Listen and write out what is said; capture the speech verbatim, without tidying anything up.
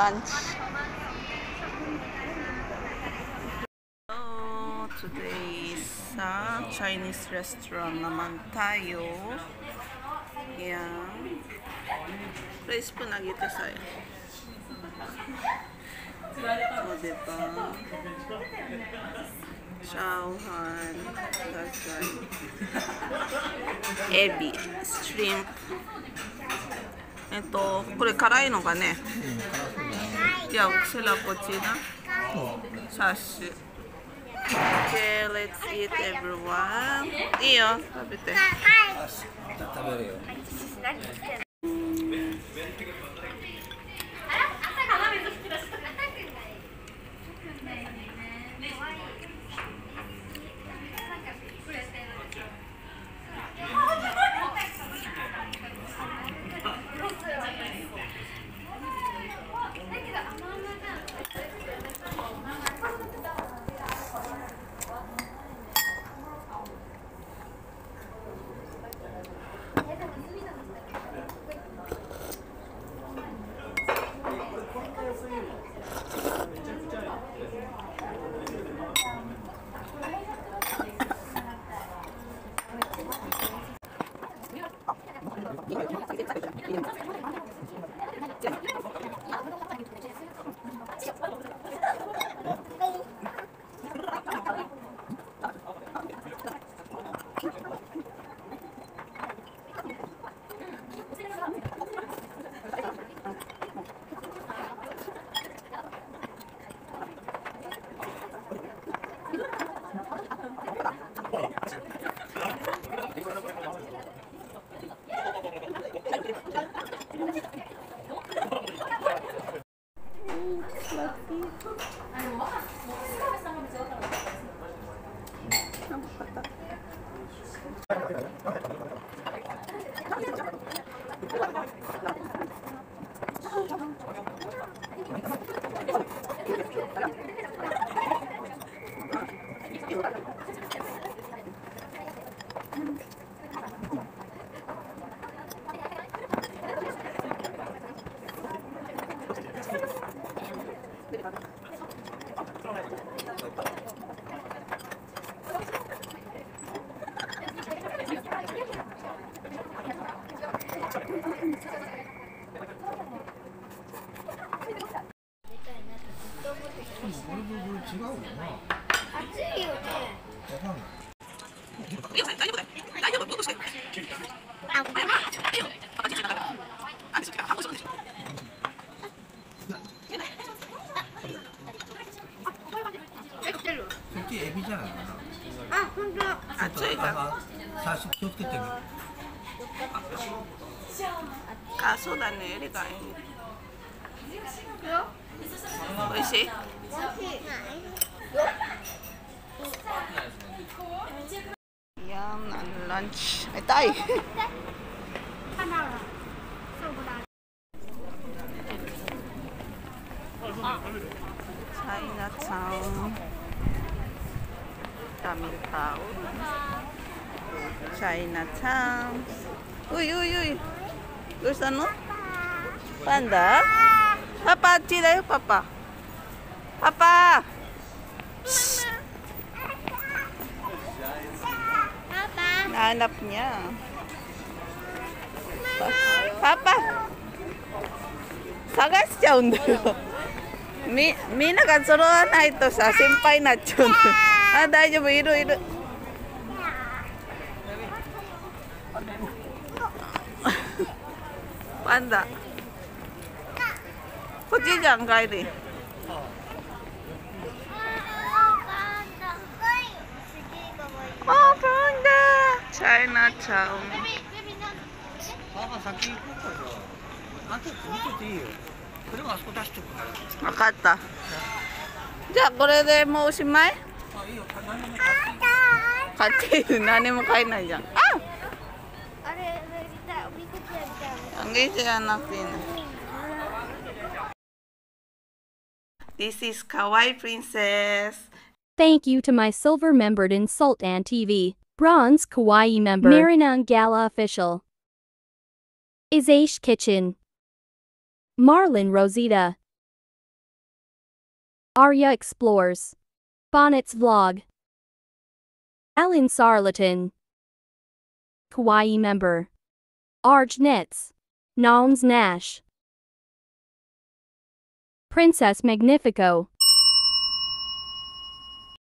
lunch. So today is uh, Chinese restaurant naman tayo. Yan. Praise po na kita sa'yo. O, diba? Chowhan, gazai, ebi, shrimp. えっと、これ辛いのかね。じゃあ、それはこっちな。シャッシュ。Okay, let's eat everyone. いいよ、食べて。 食べるよ。エビじゃないかな。あ、本当。熱いから。最初気をつけてみる。 あ、そうだね。エリがいい。美味しい。Yan ang lunch. Ay, tay! Chinatown. Daming tao. Chinatown. Uy, uy, uy. Gusto no? Panda? Papa, tira yung papa. Papa! Psst. Nahanap niya. Pa Papa! Sagas しちゃうんだよ。み、みんなが揃わないとさ、心配になっちゃうんだよ。あ、大丈夫、いるいる。パンダ。こっちじゃん、帰り。あ、パンダ。チャイナタウン。 あ、先行こうかじゃあ。あんた見てていいよ。これはあそこ出しておくから。 分かった。じゃあこれでもうおしまい？ あ、いいよ。何でも買っている。何も買えないじゃん。あ！ あれ、おみくじやりたい。 おみくじじゃなくていいの。This is Kawaii Princess. Thank you to my silver membered in Sultan T V, bronze Kawaii member, Marinang Gala official, Isaish Kitchen, Marlon Rosita. Arya explores. Bonnet's vlog. Alan Sarlaton. Kawaii member. Arj Nets. Nons Nash. Princess Magnifico.